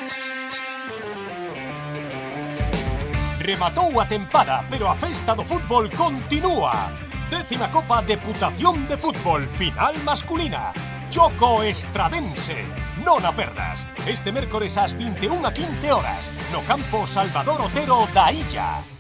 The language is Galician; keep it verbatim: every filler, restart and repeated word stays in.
Rematou a tempada, pero a festa do fútbol continúa. Décima Copa Deputación de Fútbol, final masculina. Choco Estradense. Non a perdas. Este mércores ás vinte e unha e quince horas, no campo Salvador Otero da Illa.